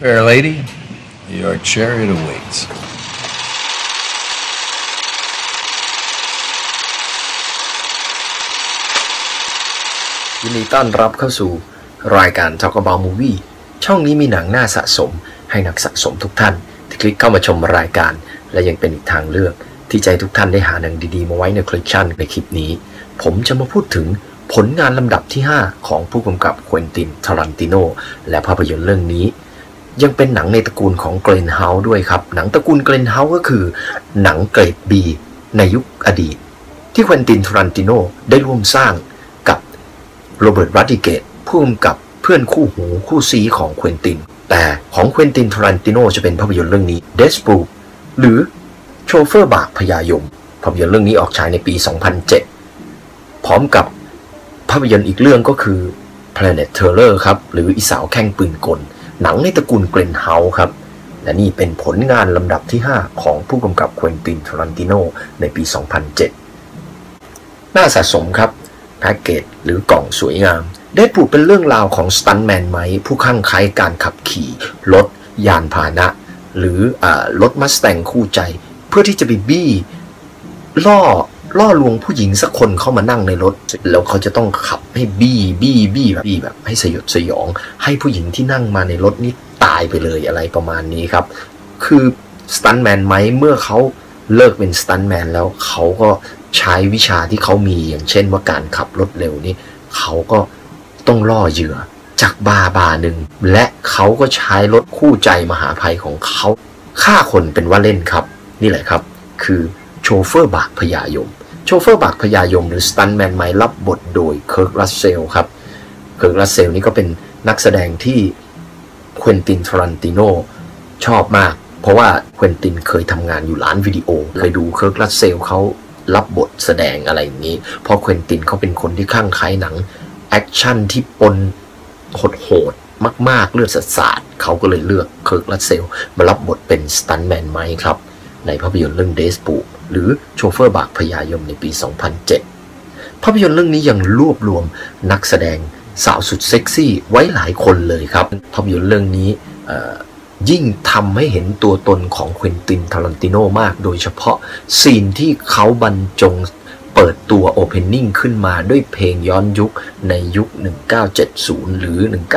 Fair lady, your chariot awaits. ยินดีต้อนรับเข้าสู่รายการ Talk About Movie ช่องนี้มีหนังน่าสะสมให้นักสะสมทุกท่านที่คลิกเข้ามาชมรายการและยังเป็นอีกทางเลือกที่ใจทุกท่านได้หาหนังดีๆมาไว้ในคลิปชั่นในคลิปนี้ผมจะมาพูดถึงผลงานลำดับที่ 5 ของผู้กำกับเควินติน ทารันติโนและภาพยนตร์เรื่องนี้ยังเป็นหนังในตระกูลของเกรนเฮาส์ด้วยครับหนังตระกูลเกรนเฮาส์ก็คือหนังเกรด B ในยุคอดีตที่เควินติน ทารันติโนได้ร่วมสร้างกับโรเบิร์ต รัดดิเกตผู้กำกับเพื่อนคู่หูคู่ซีของเควินตินแต่ของเควินติน ทารันติโนจะเป็นภาพยนตร์เรื่องนี้ เดสปูหรือโชเฟอร์บากพญายมภาพยนตร์เรื่องนี้ออกฉายในปี 2007 พร้อมกับภาพยนตร์อีกเรื่องก็คือ Planet Terror ครับหรืออีสาวแข้งปืนกลหนังในตระกูลเกรนเฮาส์ครับและนี่เป็นผลงานลำดับที่ 5 ของผู้กำกับเควินติน ทารันติโนในปี 2007 น่าสะสมครับแพ็กเกจหรือกล่องสวยงามเดดพูลเป็นเรื่องราวของสตันท์แมนไมค์ผู้คลั่งไคล้การขับขี่รถยานพาหนะหรือรถมัสแตงคู่ใจเพื่อที่จะไปบี้ล่อลวงผู้หญิงสักคนเข้ามานั่งในรถแล้วเขาจะต้องขับให้บี้แบบให้สยดสยองให้ผู้หญิงที่นั่งมาในรถนี้ตายไปเลยอะไรประมาณนี้ครับคือสตันท์แมนไมค์เมื่อเขาเลิกเป็นสตันท์แมนแล้วเขาก็ใช้วิชาที่เขามีอย่างเช่นว่าการขับรถเร็วนี่เขาก็ต้องล่อเหยื่อจากบาร์หนึ่งและเขาก็ใช้รถคู่ใจมหาภัยของเขาฆ่าคนเป็นว่าเล่นครับนี่แหละครับคือโชเฟอร์บากพญายมโชเฟอร์บากพญายมหรือสตันท์แมนไมค์รับบทโดยเคิร์ก รัสเซลครับเคิร์ก รัสเซลนี่ก็เป็นนักแสดงที่เควินติน ทารันติโนชอบมากเพราะว่าเควินตินเคยทำงานอยู่ร้านวิดีโอเคยดูเคิร์ก รัสเซลเขารับบทแสดงอะไรอย่างนี้เพราะเควินตินเขาเป็นคนที่คลั่งไคล้หนังแอคชั่นที่ปนโหดมากๆเลือดสาดเขาก็เลยเลือกเคิร์ก รัสเซลมารับบทเป็นสตันท์แมนไมค์ครับในภาพยนตร์เรื่องเดสปูหรือโชเฟอร์บากพญายมในปี 2007 ภาพยนตร์เรื่องนี้ยังรวบรวมนักแสดงสาวสุดเซ็กซี่ไว้หลายคนเลยครับภาพยนตร์เรื่องนี้ยิ่งทำให้เห็นตัวตนของเควินติน ทารันติโนมากโดยเฉพาะซีนที่เขาบรรจงเปิดตัวโอเพนนิ่งขึ้นมาด้วยเพลงย้อนยุคในยุค 1970 หรือ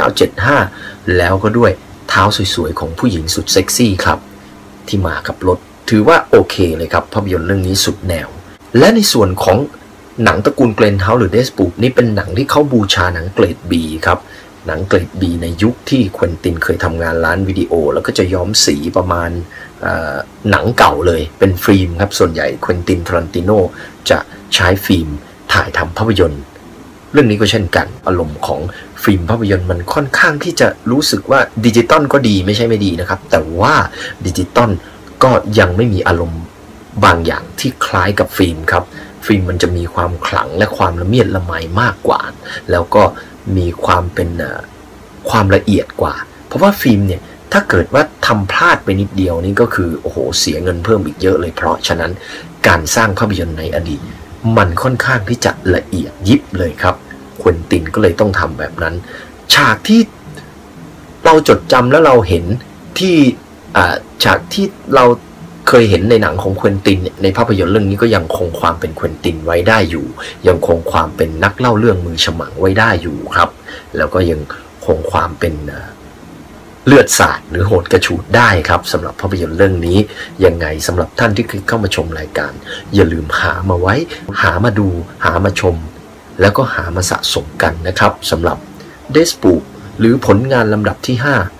1975 แล้วก็ด้วยเท้าสวยๆของผู้หญิงสุดเซ็กซี่ครับที่มากับรถถือว่าโอเคเลยครับภาพยนตร์เรื่องนี้สุดแนวและในส่วนของหนังตระกูลเกรนเฮาส์หรือเดสปูนี่เป็นหนังที่เขาบูชาหนังเกรด B ครับหนังเกรด B ในยุคที่เควินตินเคยทำงานร้านวิดีโอแล้วก็จะย้อมสีประมาณหนังเก่าเลยเป็นฟิล์มครับส่วนใหญ่เควินติน ทารันติโนจะใช้ฟิล์มถ่ายทำภาพยนตร์เรื่องนี้ก็เช่นกันอารมณ์ของฟิล์มภาพยนตร์มันค่อนข้างที่จะรู้สึกว่าดิจิตอลก็ดีไม่ใช่ไม่ดีนะครับแต่ว่าดิจิตอลก็ยังไม่มีอารมณ์บางอย่างที่คล้ายกับฟิล์มครับฟิล์มมันจะมีความขลังและความละเมียดละไมมากกว่าแล้วก็มีความเป็นความละเอียดกว่าเพราะว่าฟิล์มเนี่ยถ้าเกิดว่าทำพลาดไปนิดเดียวนี่ก็คือโอ้โหเสียเงินเพิ่มอีกเยอะเลยเพราะฉะนั้นการสร้างภาพยนตร์ในอดีตมันค่อนข้างที่จะละเอียดยิบเลยครับเควินตินก็เลยต้องทำแบบนั้นฉากที่เราจดจำแล้วเราเห็นที่ฉากที่เราเคยเห็นในหนังของเควินตินในภาพยนตร์เรื่องนี้ก็ยังคงความเป็นเควินตินไว้ได้อยู่ยังคงความเป็นนักเล่าเรื่องมือฉมังไว้ได้อยู่ครับแล้วก็ยังคงความเป็นเลือดสาดหรือโหดกระฉูดได้ครับสำหรับภาพยนตร์เรื่องนี้ยังไงสำหรับท่านที่คลิกเข้ามาชมรายการอย่าลืมหามาไว้หามาดูหามาชมแล้วก็หามาสะสมกันนะครับสำหรับเดสปูหรือผลงานลำดับที่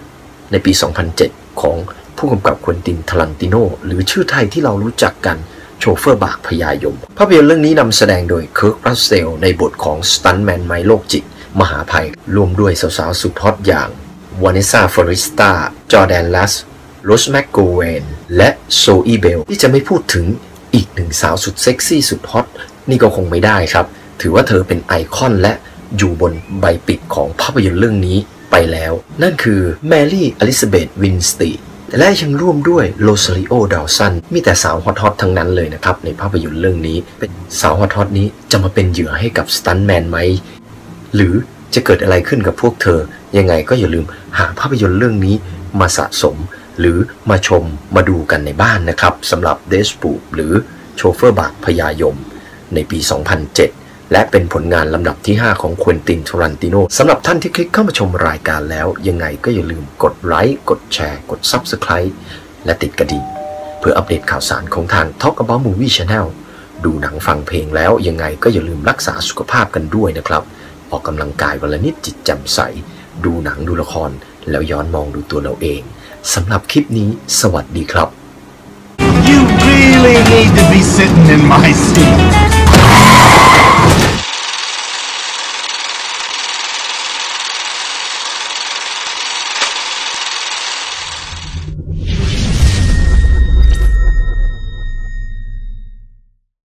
5 ในปี 2007 ของผู้กำกับเควินติน ทารันติโนหรือชื่อไทยที่เรารู้จักกันโชเฟอร์บากพญายมภาพยนตร์เรื่องนี้นำแสดงโดยเคิร์ก รัสเซลในบทของสตันท์แมนไมค์โรคจิตมหาภัยรวมด้วยสาวๆสุดฮอตอย่างวานิสซา ฟอริสตา จอร์แดน ลัส โรส แมคโกเวนและโซอีเบลที่จะไม่พูดถึงอีกหนึ่งสาวสุดเซ็กซี่สุดฮอตนี่ก็คงไม่ได้ครับถือว่าเธอเป็นไอคอนและอยู่บนใบปิดของภาพยนตร์เรื่องนี้ไปแล้วนั่นคือแมรี่ อลิซาเบธ วินสตีและยังร่วมด้วยโรซาริโอ ดาวสันมีแต่สาวฮอตๆทั้งนั้นเลยนะครับในภาพยนตร์เรื่องนี้เป็นสาวฮอตๆนี้จะมาเป็นเหยื่อให้กับสตันท์แมนไหมหรือจะเกิดอะไรขึ้นกับพวกเธอยังไงก็อย่าลืมหาภาพยนตร์เรื่องนี้มาสะสมหรือมาชมมาดูกันในบ้านนะครับสำหรับเดสปูหรือโชเฟอร์บักพญายมในปี 2007 และเป็นผลงานลำดับที่ 5 ของควินติน ทารันติโนสำหรับท่านที่คลิกเข้ามาชมรายการแล้วยังไงก็อย่าลืมกดไลค์กดแชร์กด Subscribe และติดกระดิ่งเพื่ออัปเดตข่าวสารของทาง Talk About Movie Channel ดูหนังฟังเพลงแล้วยังไงก็อย่าลืมรักษาสุขภาพกันด้วยนะครับออกกำลังกายวันละนิดจิตแจ่มใสดูหนังดูละครแล้วย้อนมองดูตัวเราเองสำหรับคลิปนี้สวัสดีครับ You really need to be sitting in my seat.